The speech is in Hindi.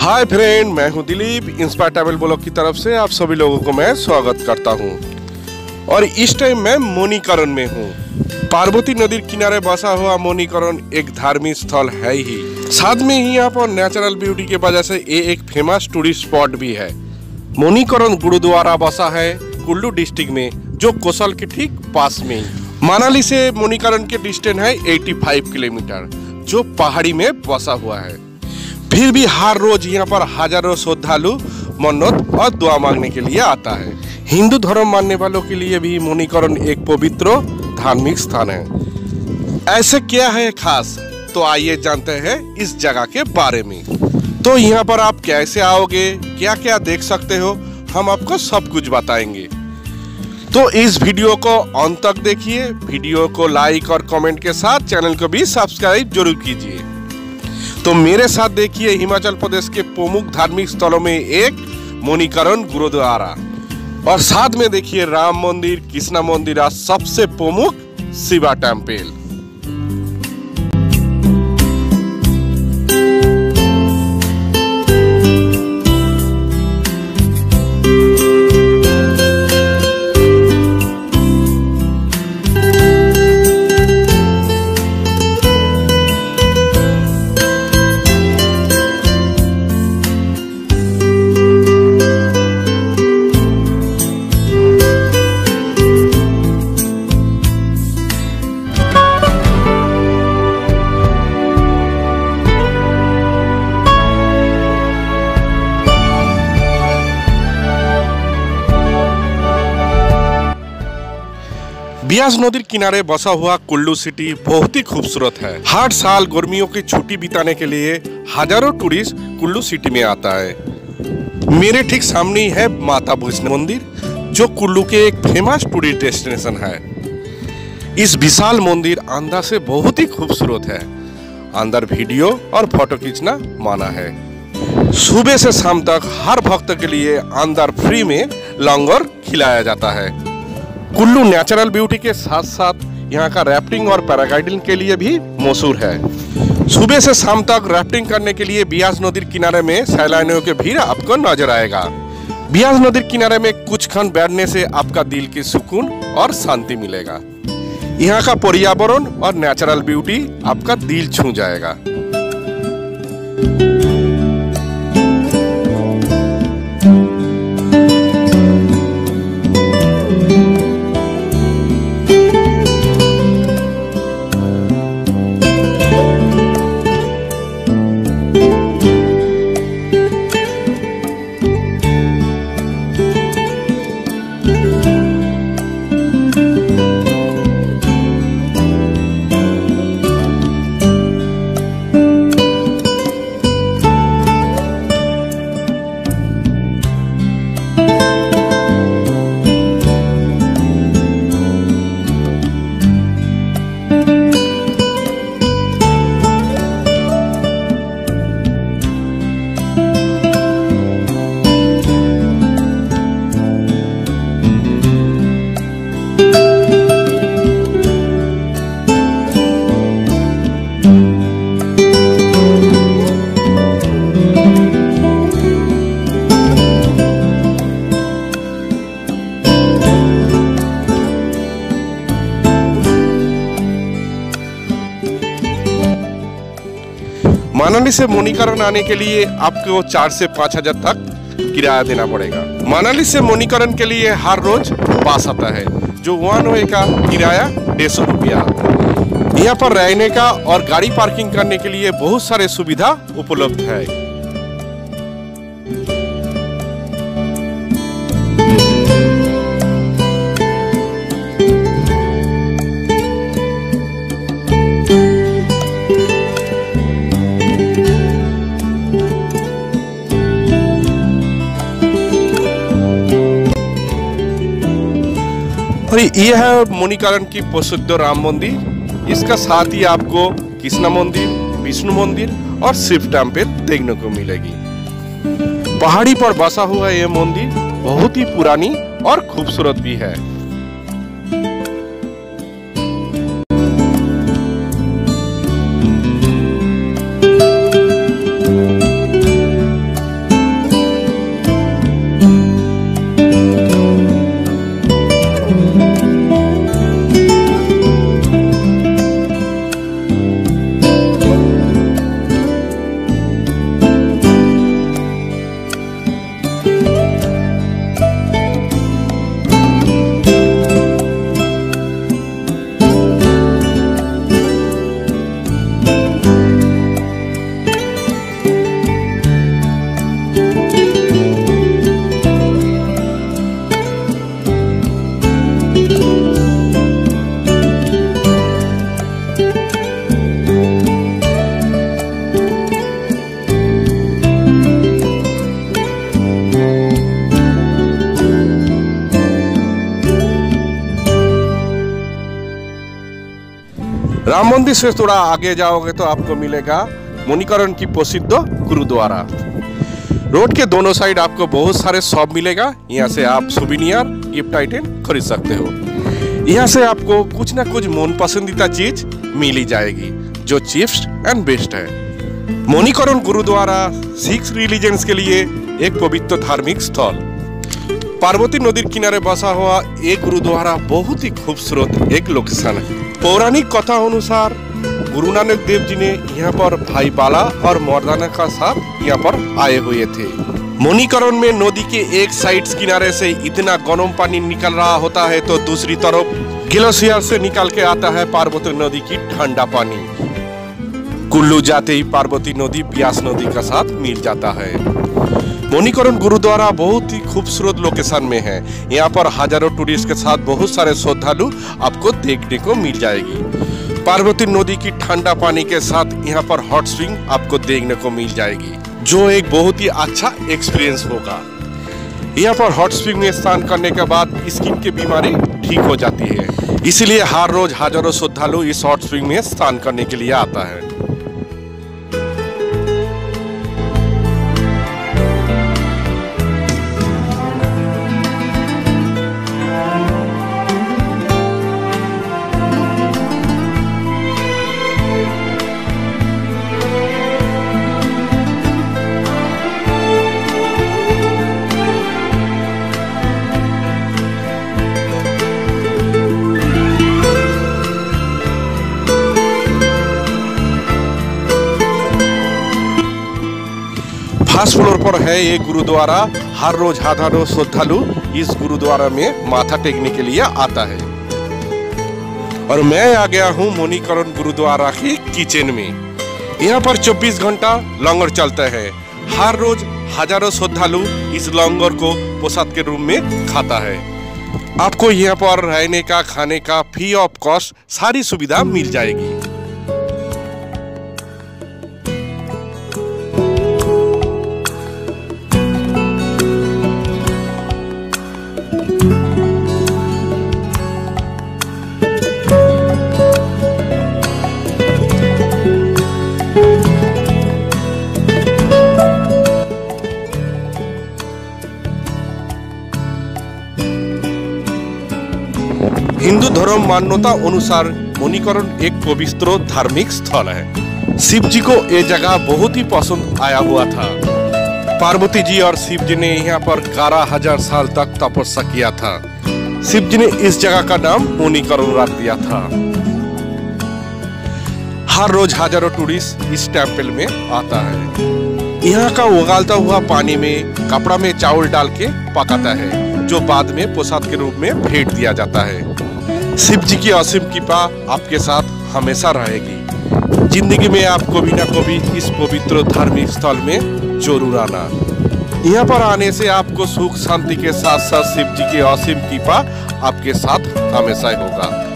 हाय फ्रेंड, मैं हूं दिलीप। इंस्पायर ट्रैवल ब्लॉग की तरफ से आप सभी लोगों को मैं स्वागत करता हूं। और इस टाइम मैं मणिकरण में हूं। पार्वती नदी किनारे बसा हुआ मणिकरण एक धार्मिक स्थल है ही, साथ में ही यहाँ पर नेचुरल ब्यूटी की वजह से ये एक फेमस टूरिस्ट स्पॉट भी है। मणिकरण गुरुद्वारा बसा है कुल्लू डिस्ट्रिक्ट में, जो कोसल के ठीक पास में ही। मनाली से मणिकरण के डिस्टेंस है 85 किलोमीटर, जो पहाड़ी में बसा हुआ है। फिर भी हर रोज यहाँ पर हजारों श्रद्धालु मन्नत और दुआ मांगने के लिए आता है। हिंदू धर्म मानने वालों के लिए भी मणिकरण एक पवित्र धार्मिक स्थान है। ऐसे क्या है खास, तो आइए जानते हैं इस जगह के बारे में। तो यहाँ पर आप कैसे आओगे, क्या क्या देख सकते हो, हम आपको सब कुछ बताएंगे। तो इस वीडियो को अंत तक देखिए। वीडियो को लाइक और कमेंट के साथ चैनल को भी सब्सक्राइब जरूर कीजिए। तो मेरे साथ देखिए हिमाचल प्रदेश के प्रमुख धार्मिक स्थलों में एक मणिकरण गुरुद्वारा, और साथ में देखिए राम मंदिर, कृष्णा मंदिर और सबसे प्रमुख शिवा टेम्पल। ब्यास नदी किनारे बसा हुआ कुल्लू सिटी बहुत ही खूबसूरत है। हर साल गर्मियों की छुट्टी बिताने के लिए हजारों टूरिस्ट कुल्लू सिटी में आता है। मेरे ठीक सामने ही है माता वैष्णो मंदिर, जो कुल्लू के एक फेमस टूरिस्ट डेस्टिनेशन है। इस विशाल मंदिर अंदर से बहुत ही खूबसूरत है। अंदर वीडियो और फोटो खींचना माना है। सुबह से शाम तक हर भक्त के लिए अंदर फ्री में लंगर खिलाया जाता है। कुल्लू नेचुरल ब्यूटी के साथ साथ यहाँ का राफ्टिंग और पैराग्लाइडिंग के लिए भी मशहूर है। सुबह से शाम तक राफ्टिंग करने के लिए ब्यास नदी किनारे में सैलानियों के भीड़ आपको नजर आएगा। ब्यास नदी किनारे में कुछ क्षण बैठने से आपका दिल की सुकून और शांति मिलेगा। यहाँ का पर्यावरण और नेचुरल ब्यूटी आपका दिल छू जाएगा। मनाली से मणिकरण आने के लिए आपको 4 से 5 हजार तक किराया देना पड़ेगा। मनाली से मणिकरण के लिए हर रोज बस आता है, जो 1 वे का किराया 150 रुपया। यहाँ पर रहने का और गाड़ी पार्किंग करने के लिए बहुत सारे सुविधा उपलब्ध है। ये है मणिकरण की प्रसिद्ध राम मंदिर। इसका साथ ही आपको कृष्णा मंदिर, विष्णु मंदिर और शिव टेम्पल देखने को मिलेगी। पहाड़ी पर बसा हुआ यह मंदिर बहुत ही पुरानी और खूबसूरत भी है। राम मंदिर से थोड़ा आगे जाओगे तो आपको मिलेगा मणिकरण की प्रसिद्ध गुरुद्वारा। रोड के दोनों साइड आपको बहुत सारे शॉप मिलेगा। यहाँ से आप सुविनियर, गिफ्ट आइटम खरीद सकते हो। यहाँ से आपको कुछ ना कुछ मन पसंदीदा चीज मिल ही जाएगी जो चीप्स एंड बेस्ट है। मणिकरण गुरुद्वारा सिख रिलीजन्स के लिए एक पवित्र धार्मिक स्थल। पार्वती नदी किनारे बसा हुआ एक गुरुद्वारा बहुत ही खूबसूरत एक लोकेशन है। पौराणिक कथा अनुसार गुरु नानक देव जी ने यहाँ पर भाई बाला और मर्दाना का साथ यहाँ पर आए हुए थे। मणिकरण में नदी के एक साइड किनारे से इतना गर्म पानी निकल रहा होता है तो दूसरी तरफ ग्लेशियर से निकल के आता है पार्वती नदी की ठंडा पानी। कुल्लू जाते ही पार्वती नदी ब्यास नदी का साथ मिल जाता है। मणिकरण गुरुद्वारा बहुत ही खूबसूरत लोकेशन में है। यहाँ पर हजारों टूरिस्ट के साथ बहुत सारे श्रद्धालु आपको देखने को मिल जाएगी। पार्वती नदी की ठंडा पानी के साथ यहाँ पर हॉट स्प्रिंग आपको देखने को मिल जाएगी जो एक बहुत ही अच्छा एक्सपीरियंस होगा। यहाँ पर हॉट स्प्रिंग में स्नान करने के बाद स्किन की बीमारी ठीक हो जाती है, इसलिए हर रोज हजारों श्रद्धालु इस हॉट स्प्रिंग में स्नान करने के लिए आता है। फर्स्ट फ्लोर पर है ये गुरुद्वारा। हर रोज हजारों श्रद्धालु इस गुरुद्वारा में माथा टेकने के लिए आता है। और मैं आ गया हूँ मणिकरण गुरुद्वारा की किचन में। यहाँ पर 24 घंटा लंगर चलता है। हर रोज हजारों श्रद्धालु इस लंगर को प्रसाद के रूप में खाता है। आपको यहाँ पर रहने का, खाने का फ्री ऑफ कॉस्ट सारी सुविधा मिल जाएगी। हिंदू धर्म मान्यता अनुसार मणिकरण एक पवित्र धार्मिक स्थल है। शिव जी को ये जगह बहुत ही पसंद आया हुआ था। पार्वती जी और शिव जी ने यहाँ पर 11,000 साल तक तपस्या किया था। शिव जी ने इस जगह का नाम मणिकरण रख दिया था। हर रोज हजारों टूरिस्ट इस टेम्पल में आता है। यहाँ का उगालता हुआ पानी में कपड़ा में चावल डाल के पकाता है जो बाद में प्रसाद के रूप में भेंट दिया जाता है। शिव जी की असीम कृपा आपके साथ हमेशा रहेगी। जिंदगी में आप कभी ना कभी इस पवित्र धार्मिक स्थल में जरूर आना। यहाँ पर आने से आपको सुख शांति के साथ साथ शिव जी की असीम कृपा आपके साथ हमेशा होगा।